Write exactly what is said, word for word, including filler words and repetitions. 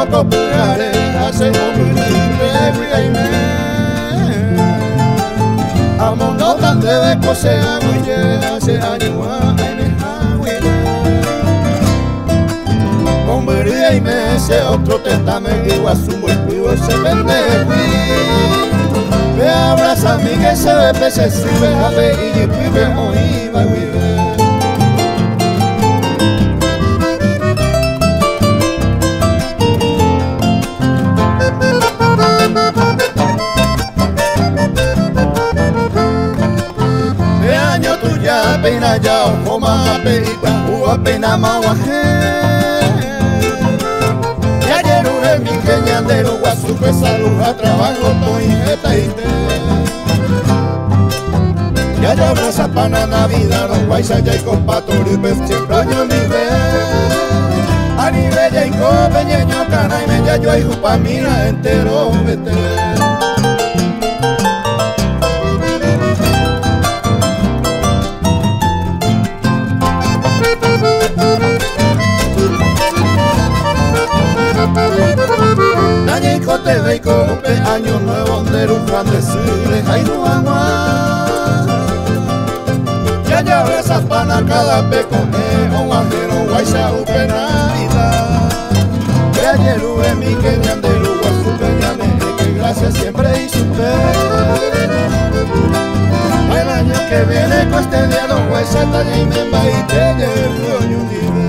poco pegare hace un every me amondo tan de cose aguye hace año ay me aguye hombre y me ese otro testamento igual su muy vivo se vende me abraza a mí que se ve pese si ve a ver y vive hoy va a vivir. Pena ya o ma pe ua pena mawaje ya ayer ure mi keñandero guasu que saluda trabajo toy etaite ya ya abraza pana navidad no guaisa ya y compatorio pues siempre año mi ve a nivel ya y copeñeño cana y me ya yo y jupa mira entero vete. Te ve cope año nuevo de un gran decirle ay no agua ya ya besas pana cada peco un ajero guaysa upe navidad que ayer ube mi que ñandero guasu peñane que gracias siempre y supe el año que viene con este día no guaysa talla y me va y te llevo un día.